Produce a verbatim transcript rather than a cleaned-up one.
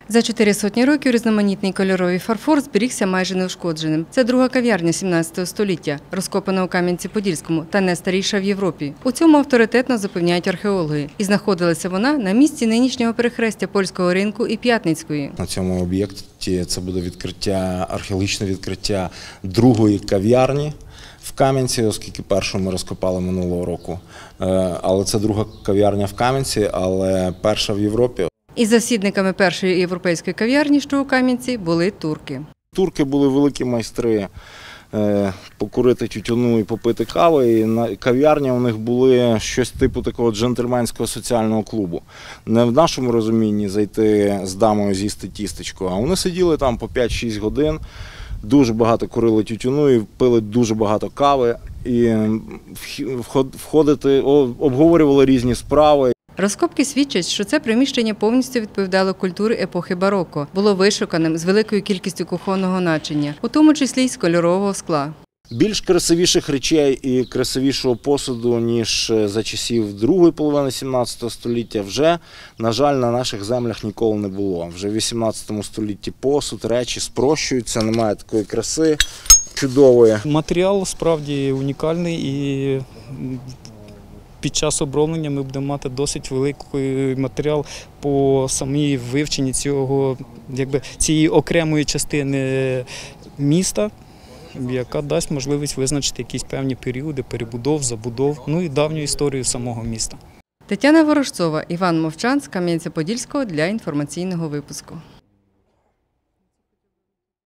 За чотири сотні років різноманітний кольоровий фарфор зберігся майже неушкодженим. Це друга кав'ярня сімнадцятого століття, розкопана у Кам'янці-Подільському та найстаріша в Європі. У цьому авторитетно запевняють археологи. І знаходилася вона на місці нинішнього перехрестя Польського ринку і П'ятницької. На цьому об'єкті це буде відкриття, археологічне відкриття другої кав'ярні в Кам'янці, оскільки першу ми розкопали минулого року. Але це друга кав'ярня в Кам'янці, але перша в Європі. І засідниками першої європейської кав'ярні, що у Кам'янці, були турки. Турки були великі майстри покурити тютюну і попити кави. І кав'ярні у них були щось типу такого джентльменського соціального клубу. Не в нашому розумінні зайти з дамою з'їсти тістечко, а вони сиділи там по п'ять-шість годин, дуже багато курили тютюну і пили дуже багато кави. І входити, обговорювали різні справи. Розкопки свідчать, що це приміщення повністю відповідало культурі епохи бароко. Було вишуканим з великою кількістю кухонного начиння, у тому числі й з кольорового скла. Більш красивіших речей і красивішого посуду, ніж за часів другої половини сімнадцятого століття, вже, на жаль, на наших землях ніколи не було. Вже в вісімнадцятому столітті посуд, речі спрощуються, немає такої краси чудової. Матеріал справді унікальний і під час оброблення ми будемо мати досить великий матеріал по самій вивченні цього, якби, цієї окремої частини міста, яка дасть можливість визначити якісь певні періоди перебудов, забудов, ну і давню історію самого міста. Тетяна Ворожцова, Іван Мовчан з Кам'янця-Подільського для інформаційного випуску.